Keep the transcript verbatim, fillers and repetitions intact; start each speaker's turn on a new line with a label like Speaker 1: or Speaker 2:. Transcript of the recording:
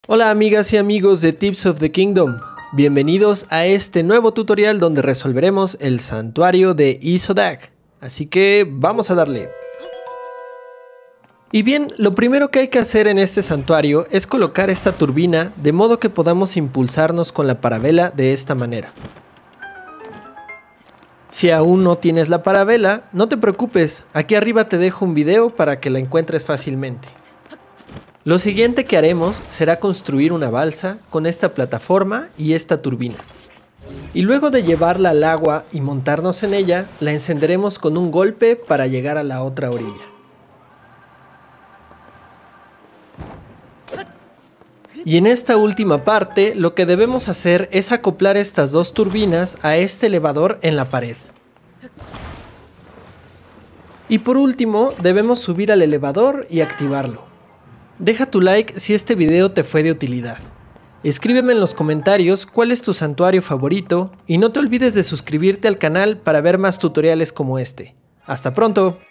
Speaker 1: Hola amigas y amigos de Tips of the Kingdom, bienvenidos a este nuevo tutorial donde resolveremos el santuario de Isodak, así que vamos a darle. Y bien, lo primero que hay que hacer en este santuario es colocar esta turbina de modo que podamos impulsarnos con la parabela de esta manera. Si aún no tienes la parabela, no te preocupes, aquí arriba te dejo un video para que la encuentres fácilmente. Lo siguiente que haremos será construir una balsa con esta plataforma y esta turbina. Y luego de llevarla al agua y montarnos en ella, la encenderemos con un golpe para llegar a la otra orilla. Y en esta última parte, lo que debemos hacer es acoplar estas dos turbinas a este elevador en la pared. Y por último, debemos subir al elevador y activarlo. Deja tu like si este video te fue de utilidad. Escríbeme en los comentarios cuál es tu santuario favorito y no te olvides de suscribirte al canal para ver más tutoriales como este. ¡Hasta pronto!